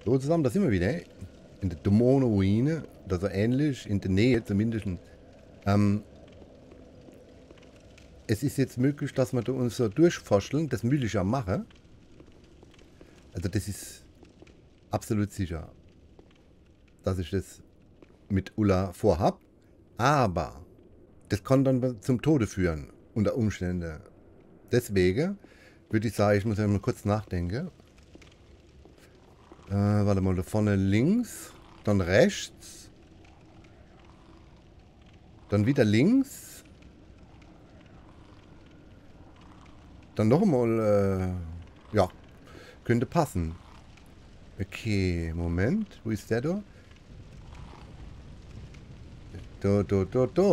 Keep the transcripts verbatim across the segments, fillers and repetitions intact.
So zusammen, da sind wir wieder. In der Dämonenruine. Oder so ähnlich. In der Nähe zumindest. Ähm, es ist jetzt möglich, dass wir da uns so durchforscheln. Das will ich ja machen. Also das ist absolut sicher, dass ich das mit Ulla vorhab. Aber das kann dann zum Tode führen. Unter Umständen. Deswegen würde ich sagen, ich muss ja mal kurz nachdenken. Äh, warte mal, da vorne links. Dann rechts. Dann wieder links. Dann noch mal, äh, ja, könnte passen. Okay, Moment. Wo ist der da? Da, da, da, da.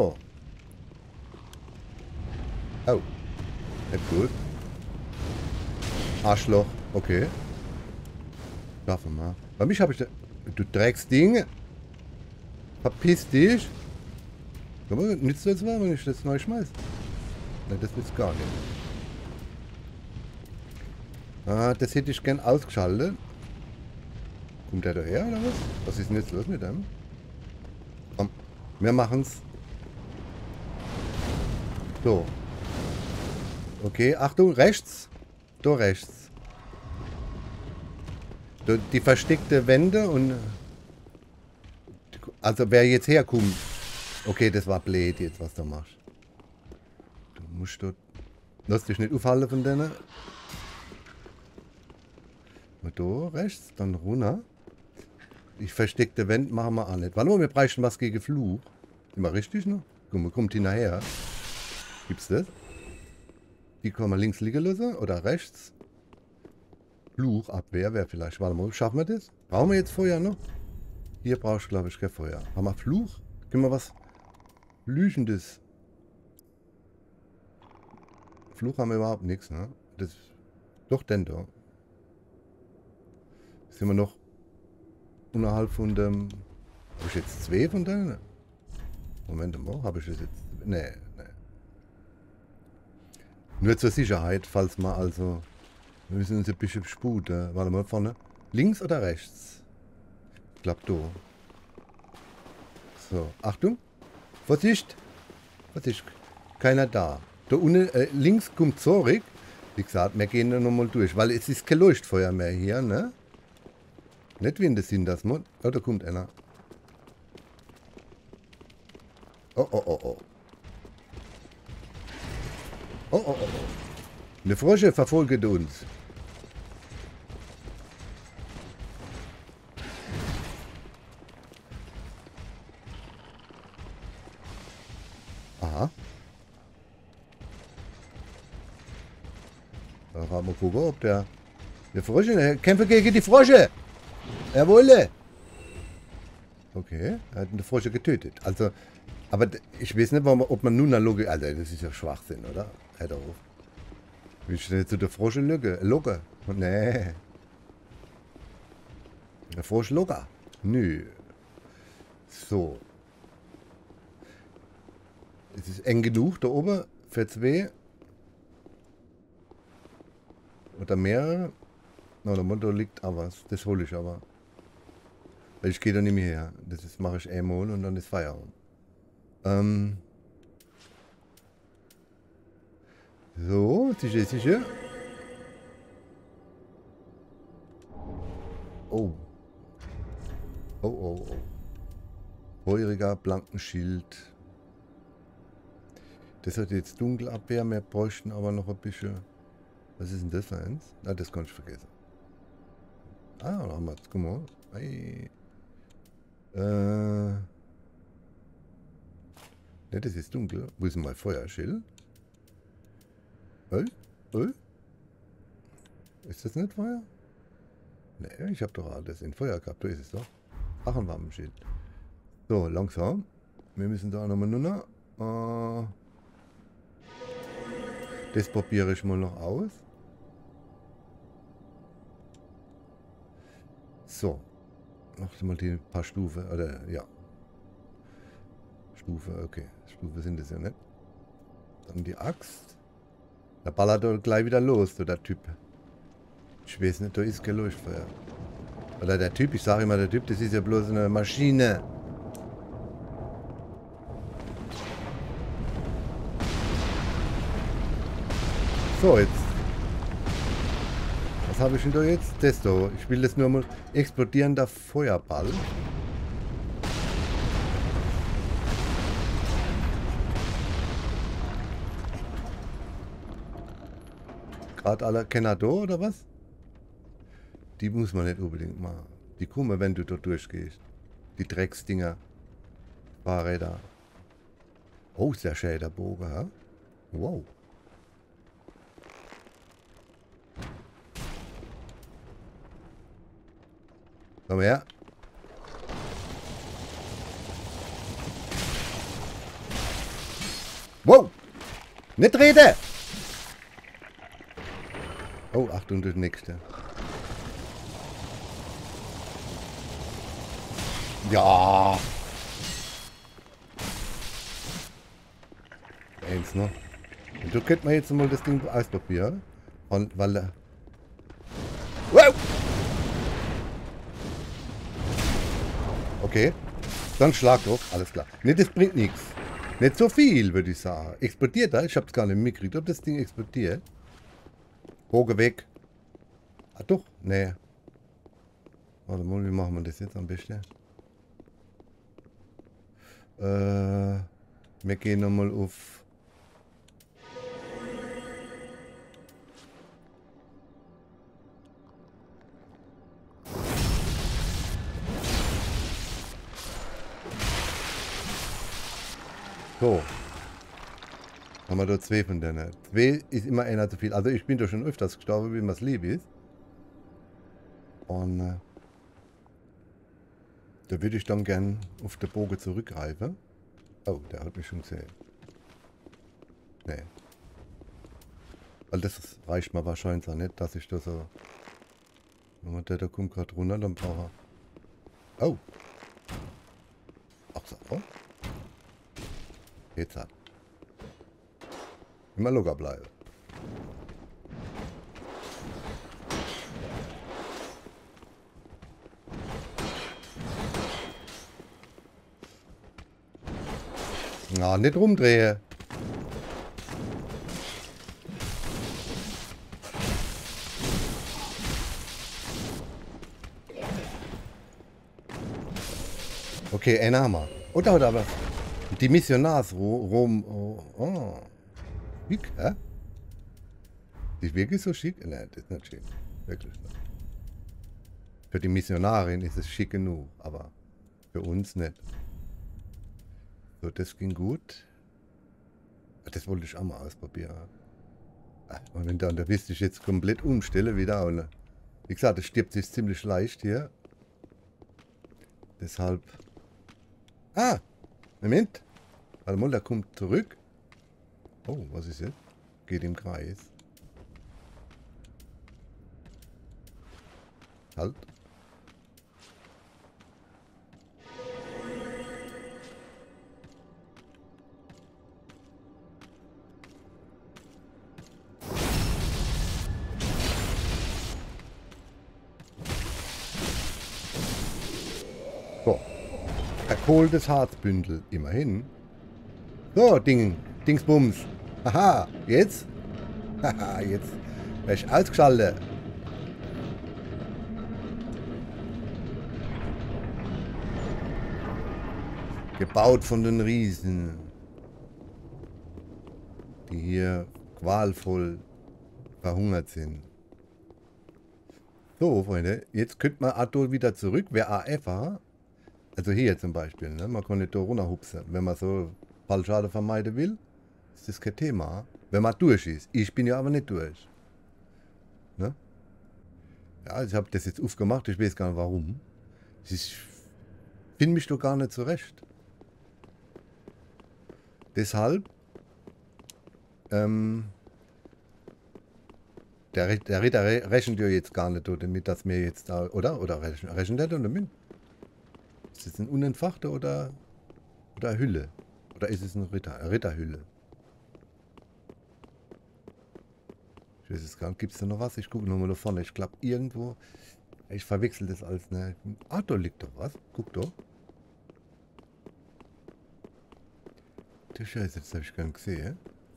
Oh, nicht gut. Arschloch, okay. Schaffen wir mal. Bei mich habe ich da... Du Drecksding. Verpiss dich. Aber nützt das mal, wenn ich das neu schmeiße? Nein, das nützt gar nicht. Ah, das hätte ich gern ausgeschaltet. Kommt der daher oder was? Was ist denn jetzt los mit dem? Komm, wir machen's. So. Okay, Achtung, rechts. Da rechts. Da, die versteckte Wände und... Also wer jetzt herkommt. Okay, das war blöd jetzt, was du machst. Du musst dort... Lass dich nicht aufhalten von denen. Mal da rechts, dann runter. Ich versteckte Wände machen wir auch nicht. Warte mal, wir bräuchten was gegen Fluch. Immer richtig, ne? Guck mal, kommt hinterher. Gibt's das? Die kann man links liegen lassen oder rechts. Fluchabwehr wäre vielleicht. Warte mal, schaffen wir das? Brauchen wir jetzt Feuer noch? Hier brauchst du, glaube ich, kein Feuer. Haben wir Fluch? Können wir was Lügendes? Fluch haben wir überhaupt nichts, ne? Das, doch, denn da. Sind wir noch unterhalb von dem... Habe ich jetzt zwei von denen? Moment mal, habe ich das jetzt... Nee, nee. Nur zur Sicherheit, falls wir also... Wir müssen uns ein bisschen sputen. Warte mal, vorne. Links oder rechts? Ich glaube, da. So, Achtung. Vorsicht. Vorsicht. Keiner da. Da unten, äh, links kommt zurück. Wie gesagt, wir gehen da nochmal durch, weil es ist kein Leuchtfeuer mehr hier, ne? Nicht wie in der Sinn, das muss. Oh, da kommt einer. Oh, oh, oh, oh. Oh, oh, oh, oh. Eine Frösche verfolgt uns. Aha. Da werden wir gucken, ob der... Der Frösche... Der kämpft gegen die Frösche. Jawohl. Okay, er hat eine Frösche getötet. Also... Aber ich weiß nicht, ob man nun eine Logik... Alter, das ist ja Schwachsinn, oder? Hör doch auf. Willst du nicht zu der Frosche loggen? Loggen? Nee. Der Frosch logger? Nö. So. Es ist eng genug da oben für zwei. Oder mehrere. Na, der Motto liegt aber was. Das hole ich aber. Weil ich gehe da nicht mehr her. Das ist, mache ich einmal und dann ist Feierabend. Ähm. So, sicher, sicher. Oh. Oh, oh, oh. Feuriger, blanken Schild. Das hat jetzt Dunkelabwehr. Wir bräuchten aber noch ein bisschen. Was ist denn das für eins? Ah, das kann ich vergessen. Ah, da haben wir es. Guck mal. Hey. Äh. Ne, das ist dunkel. Wo ist denn mein Feuerschild? Hey? Hey? Ist das nicht Feuer? Ne, ich habe doch alles in Feuer gehabt. Da ist es doch. Ach, ein Waffenschild. So, langsam. Wir müssen da nochmal runter. Äh, das probiere ich mal noch aus. So. Noch mal die paar Stufen. Oder, ja. Stufe, okay. Stufe sind es ja nicht. Dann die Axt. Da ballert er gleich wieder los, so der Typ. Ich weiß nicht, da ist kein Leuchtfeuer. Oder der Typ, ich sage immer, der Typ, das ist ja bloß eine Maschine. So, jetzt. Was habe ich denn da jetzt? Das da. Ich will das nur mal explodierender Feuerball. Gerade alle Kenner da, oder was? Die muss man nicht unbedingt machen. Die kommen, wenn du da durchgehst. Die Drecksdinger. Fahrräder. Oh, sehr schön der Bogen, ha? Wow. Komm her. Wow! Nicht reden! Oh, Achtung, das nächste. Ja! Eins noch. Und da könnte man jetzt mal das Ding ausprobieren. Und weil er. Wow! Okay. Dann schlag doch. Alles klar. Ne, das bringt nichts. Nicht so viel, würde ich sagen. Explodiert er? Ich hab's gar nicht mitgekriegt, ob das Ding explodiert. Bogen weg. Ah doch, nee. Warte mal, wie machen wir das jetzt am besten? Äh, wir gehen nochmal auf... So. Haben wir da zwei von denen. Zwei ist immer einer zu viel. Also ich bin da schon öfters gestorben, wie man es lieb ist. Und äh, da würde ich dann gern auf den Bogen zurückgreifen. Oh, der hat mich schon gesehen. Nee. Weil das reicht mir wahrscheinlich auch nicht, dass ich da so... Wenn der da kommt gerade runter, dann braucht er... Oh. Ach so. Oh. Jetzt hat. Immer locker bleiben. Na, nicht rumdrehen. Okay, einen haben wir. Oder, oder, aber die Missionarsrom... Oh, oh. Schick, hä? Ist wirklich so schick? Nein, das ist nicht schick. Wirklich nicht. Für die Missionarin ist es schick genug, aber für uns nicht. So, das ging gut. Das wollte ich auch mal ausprobieren. Und wenn dann, da wisst ich jetzt komplett umstelle wieder. Und wie gesagt, es stirbt sich ziemlich leicht hier. Deshalb... Ah! Moment! Warte mal, der kommt zurück. Oh, was ist jetzt? Geht im Kreis. Halt. So. Erkohltes Harzbündel. Immerhin. So, Ding. Dingsbums. Haha, jetzt? Haha, jetzt werde ich ausgeschaltet. Gebaut von den Riesen. Die hier qualvoll verhungert sind. So, Freunde, jetzt könnte man Atol wieder zurück. Wer A F war, also hier zum Beispiel, ne? Man kann nicht da runterhupsen. Wenn man so Fallschaden vermeiden will, ist das kein Thema. Wenn man durch ist. Ich bin ja aber nicht durch. Ne? Ja, ich habe das jetzt aufgemacht. Ich weiß gar nicht warum. Ich finde mich doch gar nicht zurecht. Deshalb, ähm, der, der Ritter rechnet ja jetzt gar nicht damit, dass wir jetzt da, oder? Oder rechnet, rechnet der damit? Ist das ein Unentfachter oder, oder eine Hülle? Oder ist es ein Ritter, eine Ritterhülle? Ich weiß es gar nicht. Gibt es da noch was? Ich gucke nochmal da vorne. Ich glaube irgendwo. Ich verwechsel das als eine... Ah, da liegt doch was. Guck doch. Der Scheiße, das habe ich gar nicht gesehen.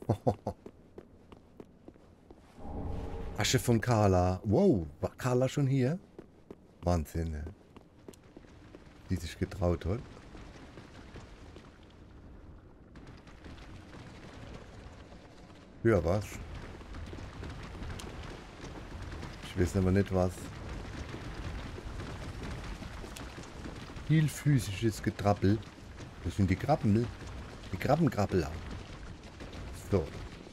Asche von Carla. Wow, war Carla schon hier? Wahnsinn, ne? Die sich getraut hat. Ja, was? Ich weiß aber nicht was. Viel physisches Getrappel. Das sind die Krabben. Die Krabbenkrabbler. So.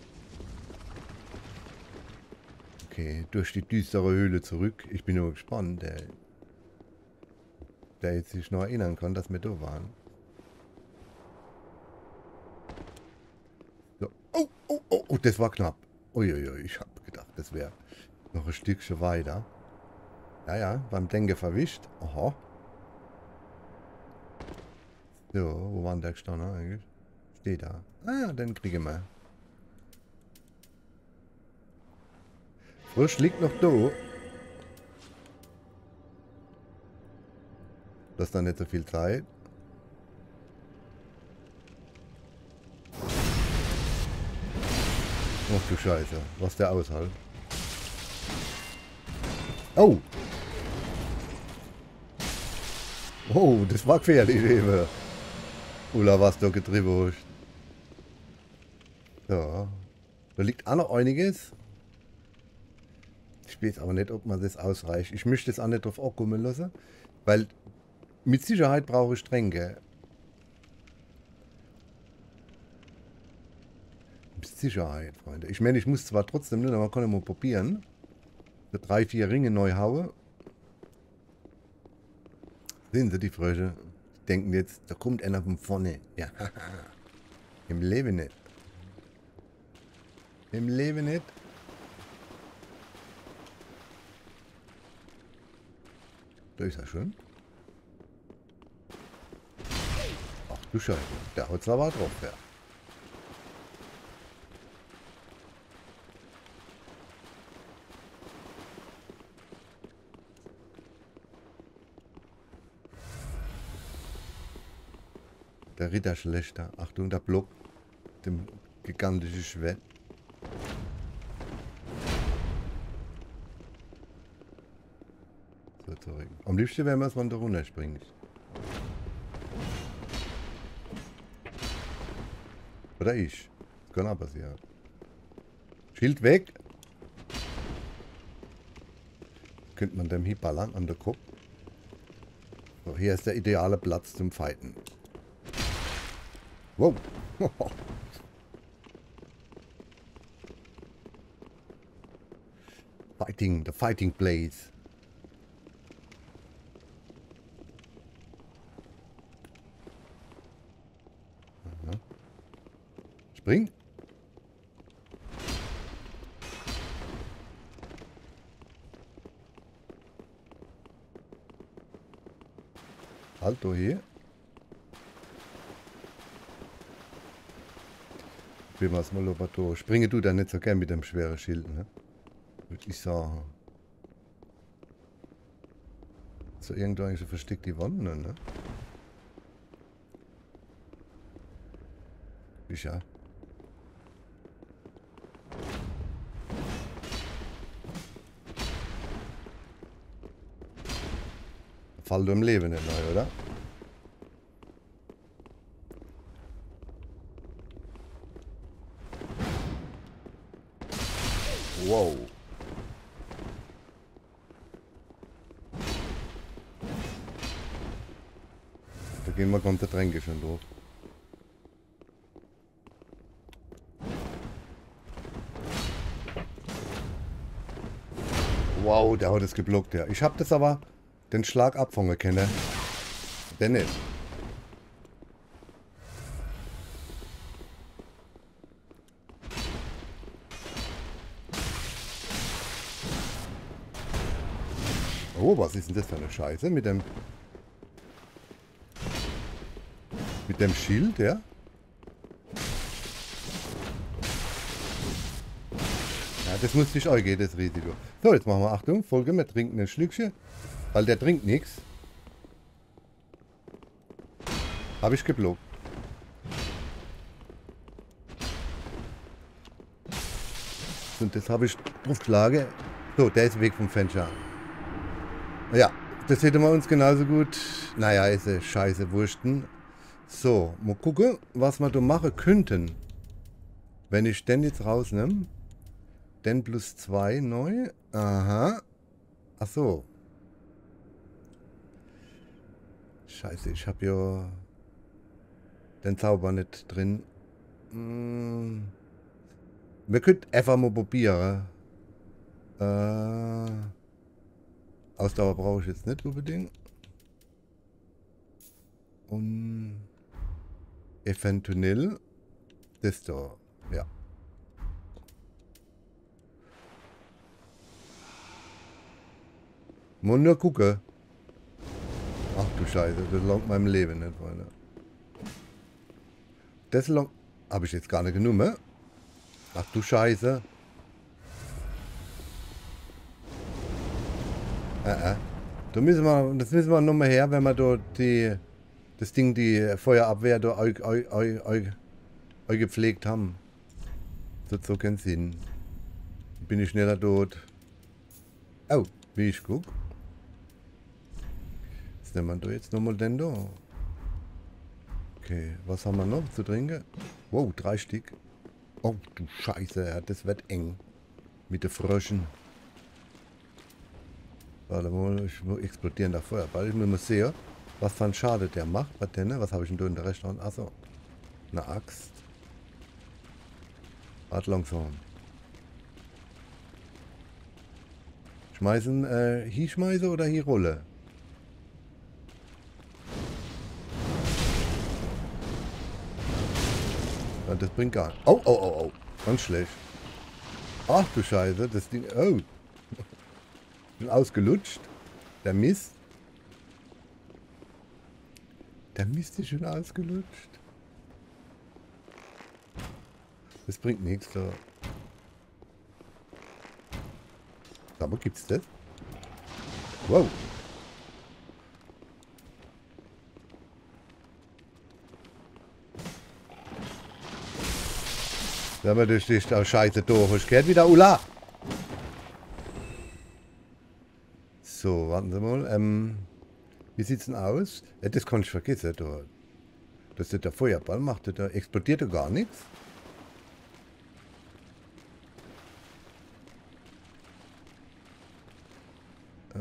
Okay, durch die düstere Höhle zurück. Ich bin nur gespannt, der, der jetzt sich noch erinnern kann, dass wir da waren. So. Oh, oh, oh, oh, das war knapp. Uiuiui, ich habe gedacht, das wäre noch ein Stückchen weiter. Ja, ja, beim Denke verwischt. Aha. So, wo war denn der gestanden eigentlich? Steht da. Ah ja, den kriegen wir. Frisch liegt noch da. Das ist dann nicht so viel Zeit. Ach du Scheiße, was der aushält. Oh! Oh, das war gefährlich eben. Oder was da getrieben hast. So. Da liegt auch noch einiges. Ich weiß aber nicht, ob man das ausreicht. Ich möchte es auch nicht drauf ankommen lassen. Weil mit Sicherheit brauche ich Tränke. Mit Sicherheit, Freunde. Ich meine, ich muss zwar trotzdem nicht, aber man kann ja mal probieren. So drei, vier Ringe neu hauen. Sehen Sie die Frösche? Die denken jetzt, da kommt einer von vorne. Ja, im Leben nicht. Im Leben nicht. Da ist er schon. Ach du Scheiße, der haut aber drauf, ja. Der Ritterschlechter. Achtung, der Block. Dem gigantischen Schwert. So, zurück. Am liebsten wäre es, wenn du runterspringst. Oder ich. Das kann auch passieren. Schild weg. Könnte man dem hier ballern an der Kopf. So, hier ist der ideale Platz zum Fighten. Wow. Fighting, the fighting place. Aha. Spring. Alto hier. Probieren wir es mal über da. Springe du da nicht so gern mit dem schweren Schild, ne? Würde ich sagen. So irgendwo eigentlich so versteckt die Wand, ne? Ja. Fall du im Leben nicht neu, oder? Wow. Da gehen wir ganze Tränke schon durch. Wow, der hat es geblockt, ja. Ich hab das aber den Schlag abfangen können. Der nicht. Oh, was ist denn das für eine Scheiße mit dem mit dem Schild, ja? Ja, das muss nicht euch gehen, das Risiko. So, jetzt machen wir Achtung, Folge, wir trinken ein Schlückchen, weil der trinkt nichts. Habe ich geblockt. Und das habe ich drauf geschlagen. So, der ist weg vom Fenster. Ja, das hätten wir uns genauso gut... Naja, ist eine scheiße Wursten. So, mal gucken, was wir da machen könnten. Wenn ich den jetzt rausnehme. Den plus zwei neu. Aha. Ach so. Scheiße, ich habe ja den Zauber nicht drin. Hm. Wir könnten einfach mal probieren. Äh, Ausdauer brauche ich jetzt nicht unbedingt. Und eventuell das da. Ja. Muss nur gucken. Ach du Scheiße, das langt meinem Leben nicht, Freunde. Das langt... Habe ich jetzt gar nicht genommen. Ach du Scheiße. Äh, äh. Da müssen wir, das müssen wir nochmal her, wenn wir dort die... Das Ding, die Feuerabwehr da eu, eu, eu, eu, eu gepflegt haben. Das hat so keinen Sinn. Bin ich schneller tot. Oh, wie ich guck. Was nehmen wir da jetzt nochmal denn da? Okay, was haben wir noch zu trinken? Wow, drei Stück. Oh du Scheiße, das wird eng. Mit den Fröschen. Warte mal, ich muss explodieren der Feuerball. Ich muss mal sehen, was für einen Schaden der macht. Was denn? Was habe ich denn da in der rechten Hand? Achso. Eine Axt. Warte langsam. Schmeißen, äh, hier schmeißen oder hier rolle? Ja, das bringt gar nicht. Oh, oh, oh, oh. Ganz schlecht. Ach du Scheiße, das Ding. Oh. Bin ausgelutscht. Der Mist. Der Mist ist schon ausgelutscht. Das bringt nichts da. Aber gibt's das? Wow. Wenn man durch die Scheiße durch. Ich gehört wieder Ulla. So, warten Sie mal. Ähm, wie sieht's denn aus? Ja, das kann ich vergessen. Da. Das ist der Feuerball macht. Da explodiert ja gar nichts. Äh,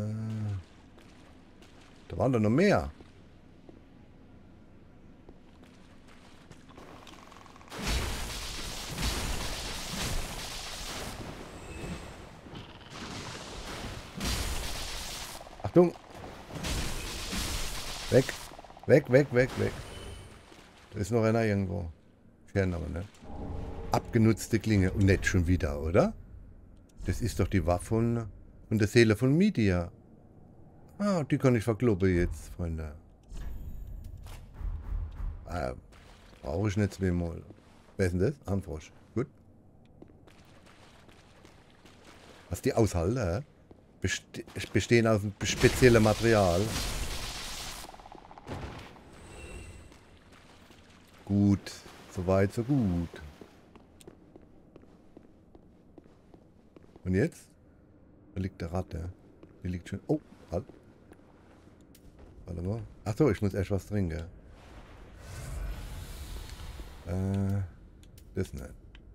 da waren doch noch mehr. Achtung! Weg! Weg, weg, weg, weg. Da ist noch einer irgendwo. Ich kenne aber nicht. Abgenutzte Klinge. Und nicht schon wieder, oder? Das ist doch die Waffe von, von der Seele von Midia. Ah, die kann ich verkloppen jetzt, Freunde. Ah, brauche ich nicht zweimal. Wer ist denn das? Anfrosch. Gut. Was die aushalten, Beste bestehen aus einem speziellen Material. Gut. Soweit, so gut. Und jetzt? Da liegt der Ratte. Die liegt schon... Oh, halt. Warte mal. Achso, ich muss erst was trinken. Äh, das nicht.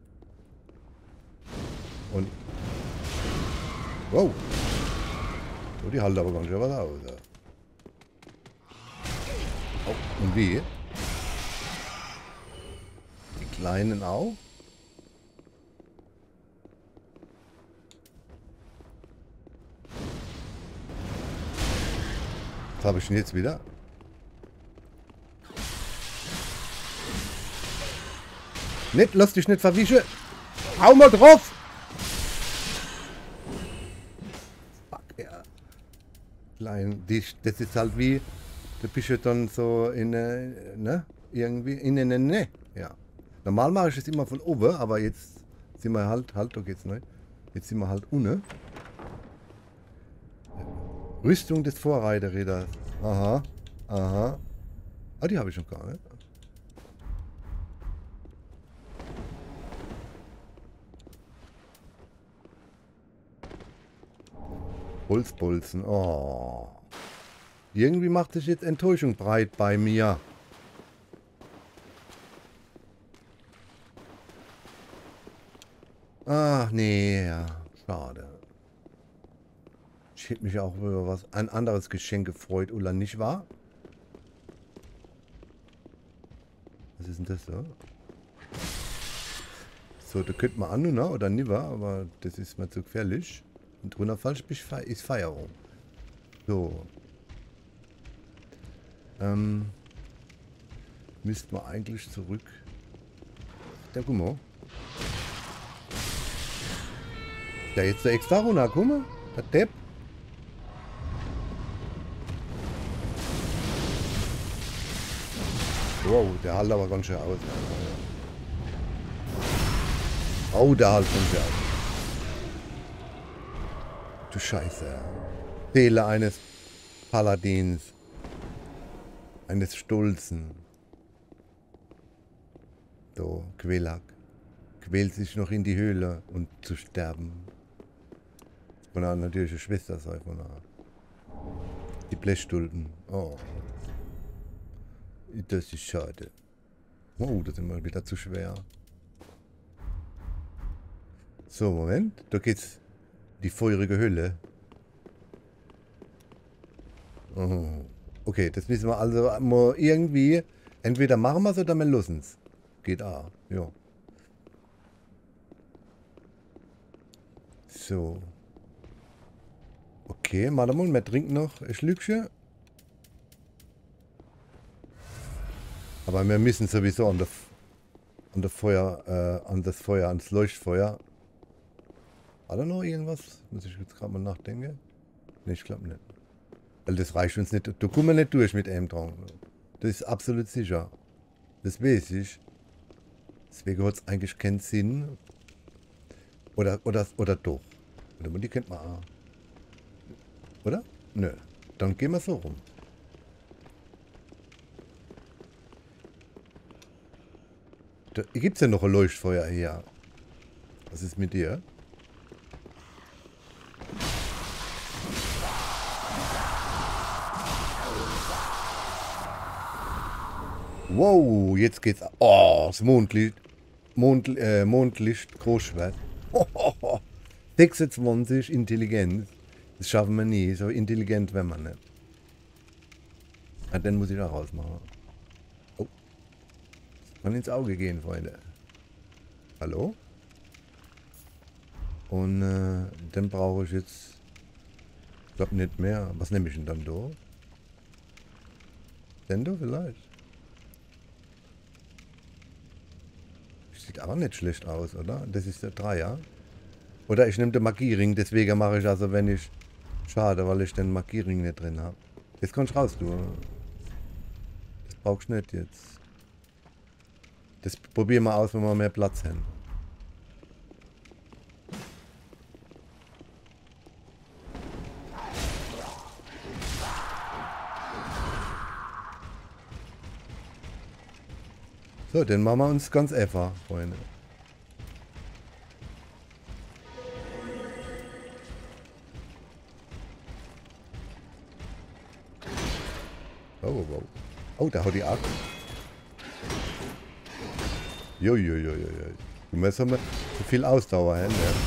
Und... Wow. So, die halten aber ganz schön was aus. Ja. Oh, und wie? Die Kleinen auch? Was habe ich denn jetzt wieder? Nicht, lass dich nicht verwischen. Hau mal drauf! Fuck, ja. Klein, die, das ist halt wie, da bist du dann so in, ne, irgendwie, in eine, ne, ja. Normal mache ich es immer von oben, aber jetzt sind wir halt, halt, da geht's nicht. Jetzt sind wir halt unten. Rüstung des Vorreiterräders. Aha. Aha. Ah, die habe ich noch gar nicht. Holzbolzen. Oh. Irgendwie macht sich jetzt Enttäuschung breit bei mir. Ach nee, ja. Schade. Ich hätte mich auch über was ein anderes Geschenk gefreut, oder nicht wahr? Was ist denn das so? So, da könnte man an, ne? Oder nicht wahr? Aber das ist mir zu gefährlich. Und drunter falsch ist Feierung. So. Ähm. Müssten wir eigentlich zurück. Der guck mal. Ja, jetzt der extra runter, guck mal. Der Depp. Wow, der hält aber ganz schön aus. Oh, der hält ganz schön aus. Du Scheiße. Seele eines Paladins. Eines Stolzen. So, Quelak. Quält sich noch in die Höhle und zu sterben. Von einer natürlichen Schwester sei von einer. Die Blechstulpen. Oh. Das ist schade. Oh, das ist immer wieder zu schwer. So, Moment. Da geht's. Die feurige Höhle. Oh. Okay, das müssen wir also mal irgendwie. Entweder machen wir es oder wir lassen es. Geht auch. Ja. So. Okay, warte mal, wir trinken noch ein Schlückchen. Aber wir müssen sowieso an, der, an, der Feuer, äh, an das Feuer, ans Leuchtfeuer. Hat er noch irgendwas? Muss ich jetzt gerade mal nachdenken? Ne, ich glaube nicht. Weil das reicht uns nicht. Da kommen wir nicht durch mit einem Traum. Das ist absolut sicher. Das weiß ich. Deswegen hat es eigentlich keinen Sinn. Oder, oder, oder doch. Oder die kennt man auch. Oder? Nö. Dann gehen wir so rum. Da gibt es ja noch ein Leuchtfeuer hier. Was ist mit dir? Wow, jetzt geht's. Oh, das Mondlicht. Mond, äh, Mondlicht, Großschwert. sechsundzwanzig Intelligenz. Das schaffen wir nie. So intelligent wäre man nicht. Ah, den muss ich auch rausmachen. Oh. Kann ins Auge gehen, Freunde. Hallo? Und äh, den brauche ich jetzt. Ich glaube nicht mehr. Was nehme ich denn dann da? Den da vielleicht? Sieht auch nicht schlecht aus, oder? Das ist der Dreier. Oder ich nehme den Magiering, deswegen mache ich also, wenn ich... Schade, weil ich den Magiering nicht drin habe. Jetzt kannst du raus, du. Das brauchst du nicht jetzt. Das probieren wir aus, wenn wir mehr Platz haben. So, den machen wir uns ganz einfach, Freunde. Oh, oh, oh. Oh, da haut die ab. Jojojojo. Du musst haben wir so viel Ausdauer haben, ja.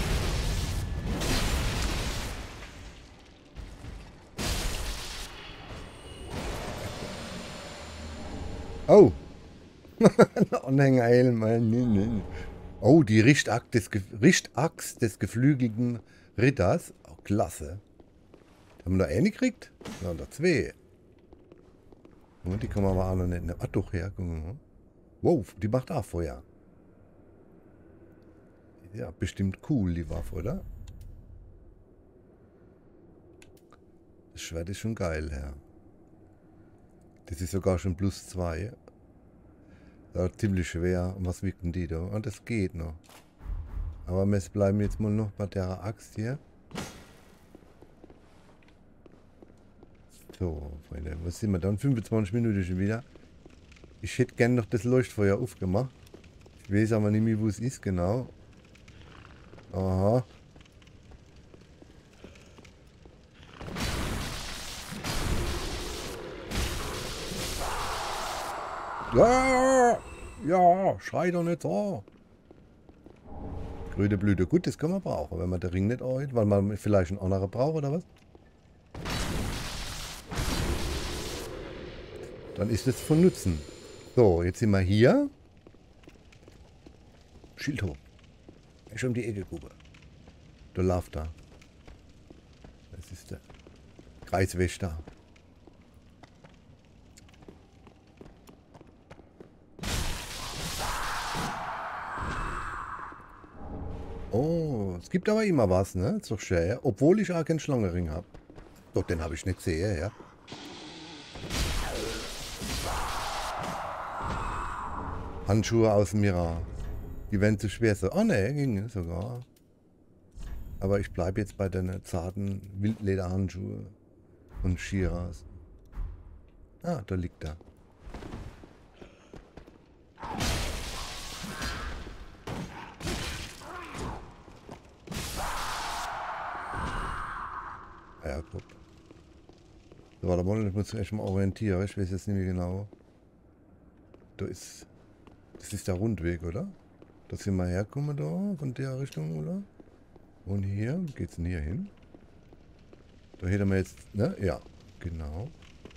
Oh! Anhänger Mann. Oh, die Richtachs des, Ge Richtachs des geflügelten Ritters. Oh, klasse. Haben wir noch eine gekriegt? Ja, noch zwei. Und die kann man aber auch noch nicht. Ach doch, ja. Wow, die macht auch Feuer. Ja, bestimmt cool, die Waffe, oder? Das Schwert ist schon geil, ja. Das ist sogar schon plus zwei. Ja, ziemlich schwer. Und was wiegt denn die da? Und das geht noch. Aber wir bleiben jetzt mal noch bei der Axt hier. So, Freunde, was sind wir dann? fünfundzwanzig Minuten schon wieder. Ich hätte gern noch das Leuchtfeuer aufgemacht. Ich weiß aber nicht mehr, wo es ist, genau. Aha. Ja, ja, schrei doch nicht so. Grüne Blüte, gut, das kann man brauchen, wenn man den Ring nicht anhält, weil man vielleicht einen anderen braucht, oder was? Dann ist es von Nutzen. So, jetzt sind wir hier. Schild hoch. Ich um die Ecke gucke. Der läuft da. Das ist der Kreiswächter. Oh, es gibt aber immer was, ne? Ist doch schön, ja? Obwohl ich auch keinen Schlangenring habe. Doch, den habe ich nicht gesehen, ja. Handschuhe aus dem Mira. Die werden zu schwer so. Oh ne, ging sogar. Aber ich bleibe jetzt bei den zarten Wildlederhandschuhe und Shiras. Ah, da liegt er. Ja, guck. So, warte mal, ich muss mich echt mal orientieren. Ich weiß jetzt nicht mehr genau. Da ist. Das ist der Rundweg, oder? Da sind wir herkommen da, von der Richtung, oder? Und hier, wie geht's denn hier hin? Da hätten wir jetzt, ne? Ja, genau.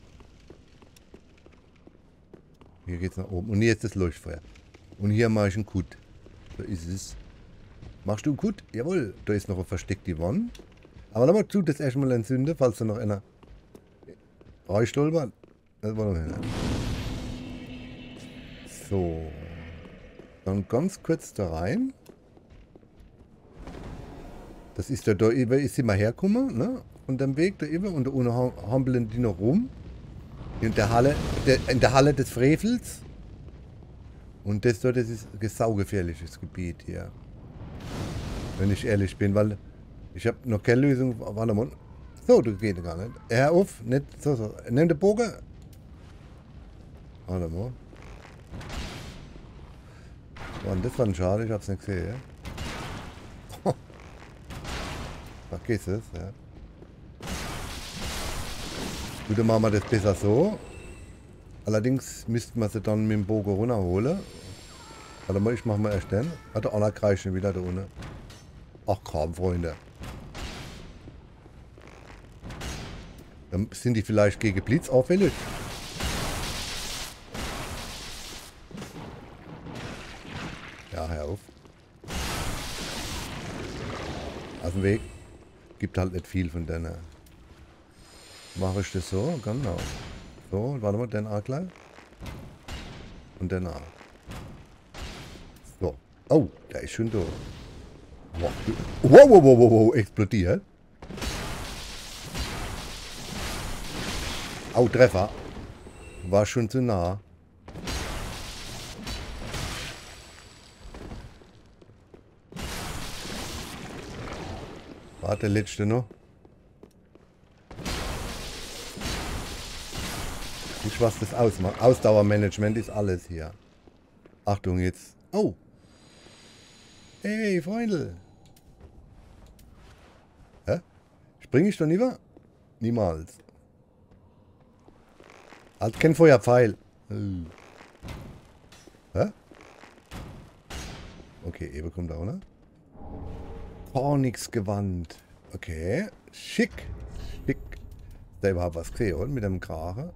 Hier geht's nach oben. Und hier ist das Leuchtfeuer. Und hier mache ich einen Kut. Da ist es. Machst du einen Kut? Jawohl. Da ist noch ein versteckte Wand. Aber nochmal zu, das erstmal entzünden, falls da noch einer reinstolpert. Das war noch einer. So. Dann ganz kurz da rein. Das ist da, da über ist immer hergekommen, ne? Und dem Weg da über und da unten hampeln die noch rum. In der Halle, der, in der Halle des Frevels. Und das dort, das ist ein saugefährliches Gebiet hier. Wenn ich ehrlich bin, weil ich habe noch keine Lösung. Warte mal. So, das geht gar nicht. Hör auf, nicht so, so. Nimm den Bogen. Warte mal. Mann, das war ein Schade, ich hab's nicht gesehen. Ja? Vergiss es, ja. Gut, dann machen wir das besser so. Allerdings müssten wir sie dann mit dem Bogen runterholen. Warte mal, ich mach mal erst den. Hat der Anna kreischt schon wieder da unten. Ach komm, Freunde. Dann sind die vielleicht gegen Blitz auffällig. Ja, hör auf. Aus dem Weg. Gibt halt nicht viel von denen. Mache ich das so? Genau. So, warte mal, den auch gleich. Und den auch. So. Oh, der ist schon da. Wow, wow, wow, wow, wow, wow. Explodiert. Au, Treffer. War schon zu nah. Warte, der letzte noch. Nicht, was das ausmacht. Ausdauermanagement ist alles hier. Achtung jetzt. Oh. Hey, Freunde. Hä? Spring ich da lieber? Niemals. Halt kein Feuerpfeil. Hm. Hä? Okay, Ewe kommt da, oder? Kornix-Gewand. Okay. Schick. Schick. Da überhaupt was gesehen, oder? Mit dem Krache.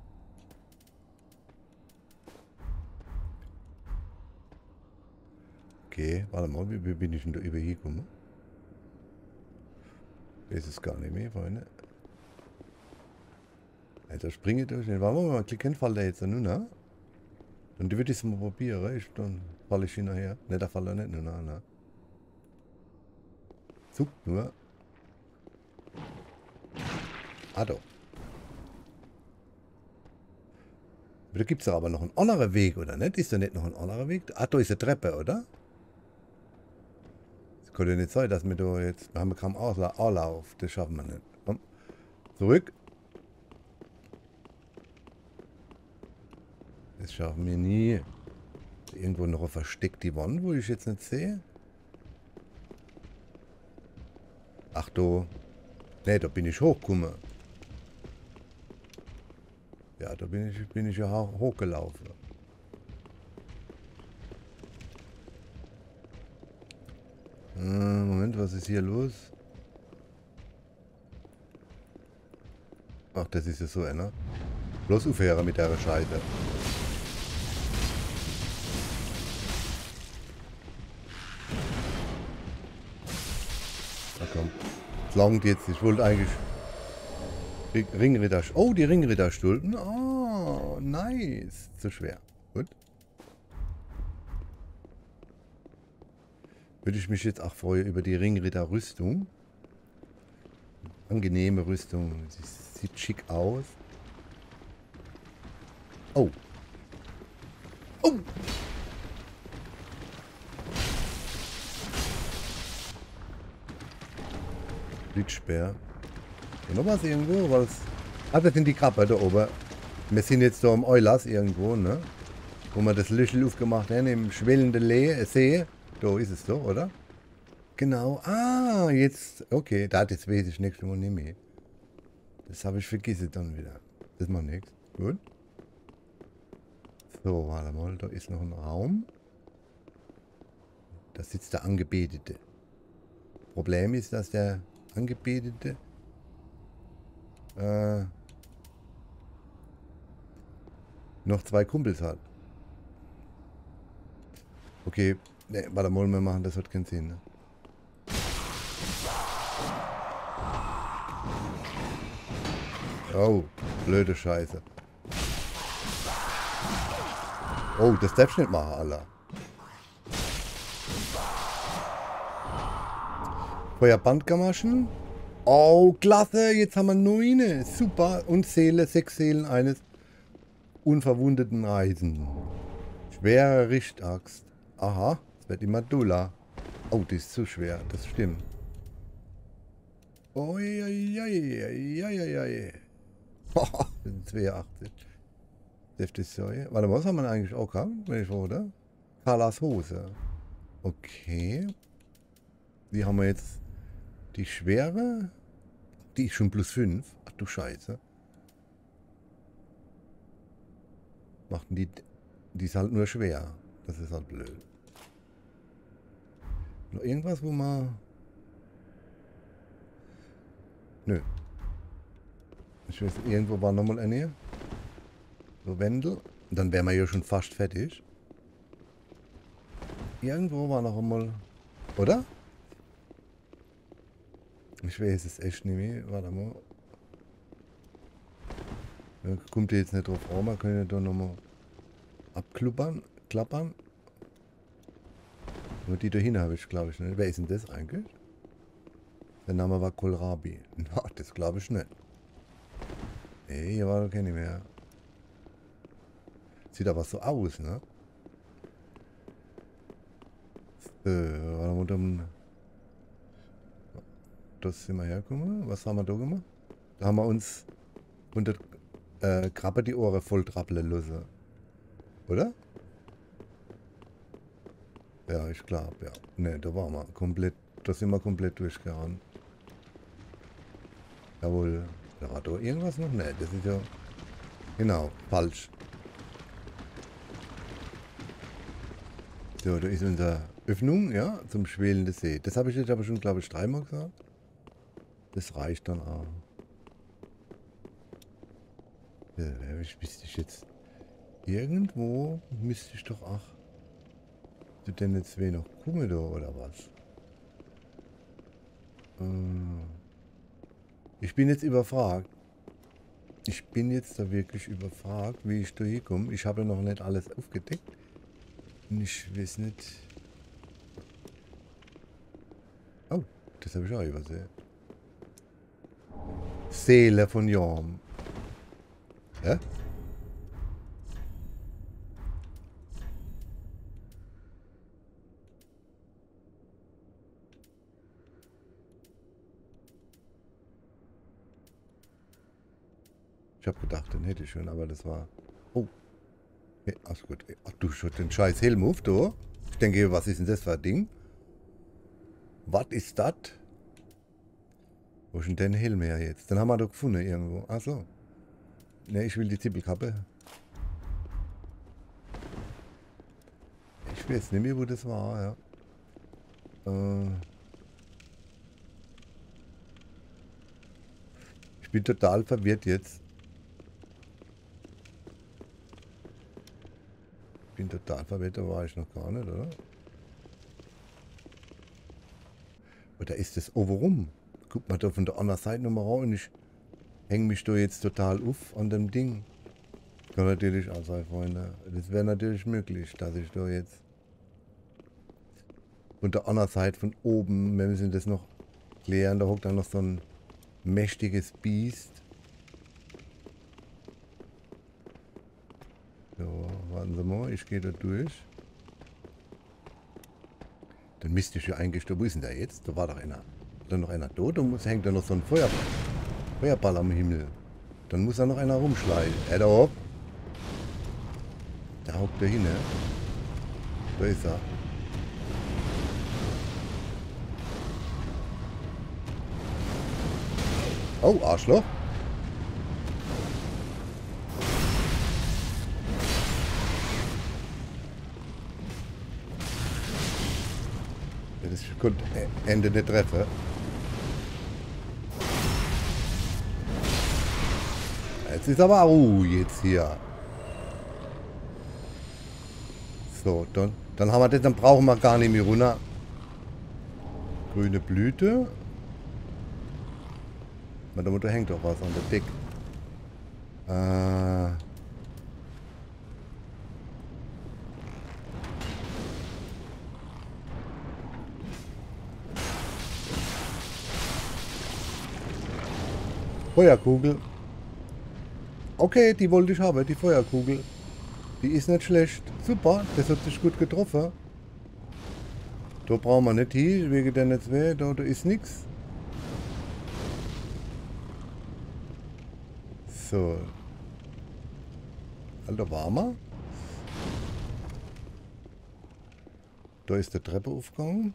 Okay, warte mal, wie, wie bin ich denn da über hier gekommen? Das ist gar nicht mehr, Freunde. Alter, springe durch den. Warte mal, klicken, fällt der jetzt nur, ne? Dann würde ich es mal probieren. Ich, dann falle ich hinterher. Ne, da fällt er nicht nur, ne? ne. Zuckt nur. Ah, doch. Da gibt es aber noch einen anderen Weg, oder nicht? Ist da nicht noch ein anderer Weg? Ah, da ist eine Treppe, oder? Kann ja nicht sein, dass wir da jetzt... Wir haben kaum Anlauf. Das schaffen wir nicht. Komm. Zurück. Das schaffen wir nie. Irgendwo noch eine versteckte Wand, wo ich jetzt nicht sehe. Ach du. Ne, da bin ich hochgekommen. Ja, da bin ich, bin ich ja hochgelaufen. Äh, Moment, was ist hier los? Ach, das ist ja so einer. Bloß aufhören mit der Scheiße. Na komm. Es langt jetzt. Ich wollte eigentlich... Ringritter... Oh, die Ringritterstulpen. Oh, nice. Zu schwer. Gut. Würde ich mich jetzt auch freuen über die Ringritter-Rüstung. Angenehme Rüstung. Sie sieht schick aus. Oh. Oh. Blitzsperr. Und noch was irgendwo? Was? Ah, das sind die Krabbe da oben. Wir sind jetzt da am Eulas irgendwo, ne? Wo wir das Löchel aufgemacht haben, im schwellenden Le See. Da ist es doch, oder? Genau. Ah, jetzt. Okay, da das weiß ich nächstes Mal nicht mehr. Das habe ich vergessen dann wieder. Das macht nichts. Gut. So, warte mal. Da ist noch ein Raum. Da sitzt der Angebetete. Problem ist, dass der Angebetete äh, noch zwei Kumpels hat. Okay, ne, warte mal, wir machen, das hat keinen Sinn. Ne? Oh, blöde Scheiße. Oh, das darfst du nicht machen, Alter. Feuerbandgamaschen. Oh, klasse, jetzt haben wir neun. Super. Und Seele, sechs Seelen eines unverwundeten Reisenden. Schwere Richtaxt. Aha, es wird immer duller. Oh, die ist zu schwer, das stimmt. Oh, ja, ja, ja, ja, ja, ja, ja. Das sind zweiundachtzig. Deftig Säue. Warte, was haben wir eigentlich auch gehabt, wenn ich oder? Carlas Hose. Okay. Die haben wir jetzt. Die schwere. Die ist schon plus fünf. Ach du Scheiße. Machten die. Die ist halt nur schwer. Das ist halt blöd. Noch irgendwas, wo man. Nö. Ich weiß, irgendwo war nochmal eine. So Wendel. Und dann wären wir ja schon fast fertig. Irgendwo war noch einmal. Oder? Ich weiß es echt nicht mehr. Warte mal. Ja, kommt ihr jetzt nicht drauf an, man kann ja da nochmal abkluppern, klappern. Nur die dahin habe ich, glaube ich, nicht. Wer ist denn das eigentlich? Der Name war Kohlrabi. Na, das glaube ich nicht. Nee, hier war doch keine mehr. Sieht aber so aus, ne? Äh, warte mal, dann. Das sind wir hergekommen. Was haben wir da gemacht? Da haben wir uns unter äh, Krabbe die Ohren voll trappeln lassen. Oder? Ja, ich glaube, ja. Ne, da waren wir komplett. Da sind wir komplett durchgehauen. Jawohl. Da war da irgendwas noch? Ne, das ist ja. Genau, falsch. So, da ist unsere Öffnung, ja, zum schwelenden See. Das habe ich jetzt aber schon, glaube ich, dreimal gesagt. Das reicht dann auch. Ja, ich müsste ich jetzt. Irgendwo müsste ich doch auch. Du denn jetzt wen noch kommen da oder was? Ich bin jetzt überfragt. Ich bin jetzt da wirklich überfragt, wie ich da hinkomme. Ich habe noch nicht alles aufgedeckt. Und ich weiß nicht. Oh, das habe ich auch übersehen. Seele von Jorm. Hä? Ich habe gedacht, den hätte ich schon, aber das war... Oh. Okay, alles gut. Ach du, schon den scheiß Helm auf, du. Ich denke, was ist denn das für ein Ding? Was ist das? Wo ist denn der Helm her jetzt? Den haben wir doch gefunden irgendwo. Ach so. Ne, ich will die Zippelkappe. Ich weiß nicht mehr, wo das war, ja. Äh ich bin total verwirrt jetzt. Ich bin total verwirrt, da war ich noch gar nicht, oder? Oder ist das overum? Guck mal da von der anderen Seite nochmal raus und ich hänge mich da jetzt total auf an dem Ding. Kann natürlich auch sein, Freunde. Das wäre natürlich möglich, dass ich da jetzt von der anderen Seite von oben, wir müssen das noch klären, da hockt dann noch so ein mächtiges Biest. So, warten Sie mal, ich gehe da durch. Dann müsste ich ja eigentlich, wo ist denn der jetzt? Da war doch einer. Da noch einer tot und muss, hängt da noch so ein Feuer, Feuerball am Himmel. Dann muss da noch einer rumschleichen. Äh, da hopp. Da hockt er hin, ne? Da ist er. Oh, Arschloch. Das konnte Ende nicht treffen. Jetzt ist aber Ruhe jetzt hier. So, dann, dann haben wir das, dann brauchen wir gar nicht mehr runter. Grüne Blüte. Da Mutter hängt doch was an der Decke. Äh. Feuerkugel. Okay, die wollte ich haben, die Feuerkugel. Die ist nicht schlecht. Super, das hat sich gut getroffen. Da brauchen wir nicht hin, wegen der nicht weh, da, da ist nichts. So. Alter, warmer. Da ist der Treppeaufgang.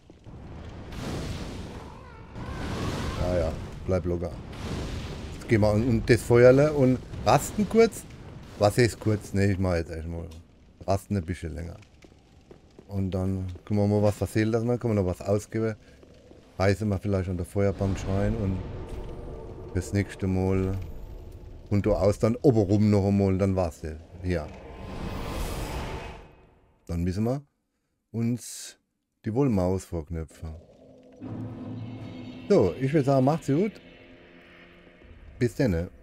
Ja, ja, bleib locker. Jetzt gehen wir um das Feuerle und rasten kurz. Was ist kurz? Ne, ich mache jetzt erstmal. Rasten ein bisschen länger. Und dann können wir mal was versehen lassen, dann können wir noch was ausgeben. Heißen wir vielleicht an der Feuerbank schreien und das nächste Mal und da aus dann oben noch einmal, dann war's das. Ja. Dann müssen wir uns die Wollmaus vorknöpfen. So, ich würde sagen, macht's gut. Bis dann.